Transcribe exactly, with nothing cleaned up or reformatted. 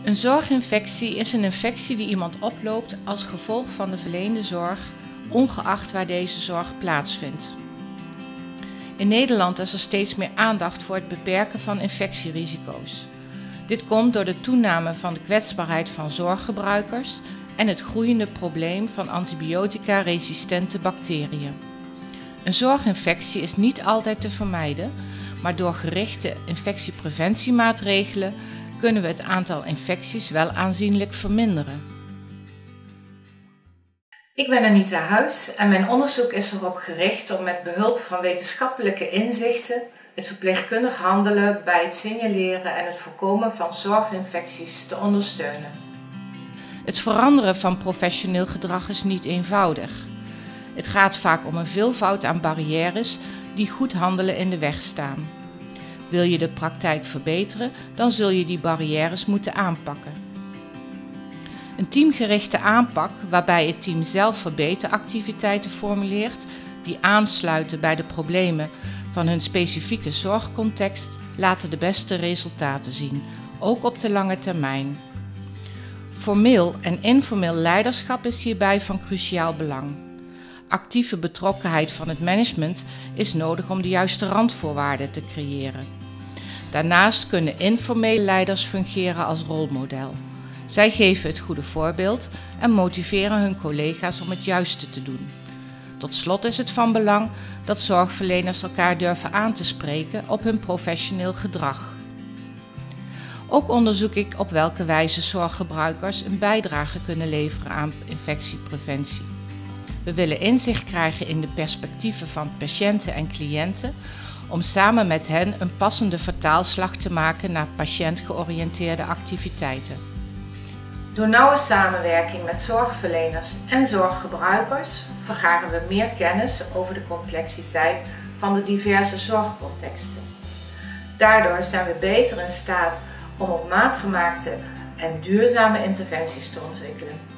Een zorginfectie is een infectie die iemand oploopt als gevolg van de verleende zorg, ongeacht waar deze zorg plaatsvindt. In Nederland is er steeds meer aandacht voor het beperken van infectierisico's. Dit komt door de toename van de kwetsbaarheid van zorggebruikers en het groeiende probleem van antibiotica-resistente bacteriën. Een zorginfectie is niet altijd te vermijden, maar door gerichte infectiepreventiemaatregelen kunnen we het aantal infecties wel aanzienlijk verminderen. Ik ben Anita Huis en mijn onderzoek is erop gericht om met behulp van wetenschappelijke inzichten het verpleegkundig handelen bij het signaleren en het voorkomen van zorginfecties te ondersteunen. Het veranderen van professioneel gedrag is niet eenvoudig. Het gaat vaak om een veelvoud aan barrières die goed handelen in de weg staan. Wil je de praktijk verbeteren, dan zul je die barrières moeten aanpakken. Een teamgerichte aanpak waarbij het team zelf verbeteractiviteiten formuleert die aansluiten bij de problemen van hun specifieke zorgcontext, laten de beste resultaten zien, ook op de lange termijn. Formeel en informeel leiderschap is hierbij van cruciaal belang. Actieve betrokkenheid van het management is nodig om de juiste randvoorwaarden te creëren. Daarnaast kunnen informele leiders fungeren als rolmodel. Zij geven het goede voorbeeld en motiveren hun collega's om het juiste te doen. Tot slot is het van belang dat zorgverleners elkaar durven aan te spreken op hun professioneel gedrag. Ook onderzoek ik op welke wijze zorggebruikers een bijdrage kunnen leveren aan infectiepreventie. We willen inzicht krijgen in de perspectieven van patiënten en cliënten om samen met hen een passende vertaalslag te maken naar patiëntgeoriënteerde activiteiten. Door nauwe samenwerking met zorgverleners en zorggebruikers vergaren we meer kennis over de complexiteit van de diverse zorgcontexten. Daardoor zijn we beter in staat om op maat gemaakte en duurzame interventies te ontwikkelen.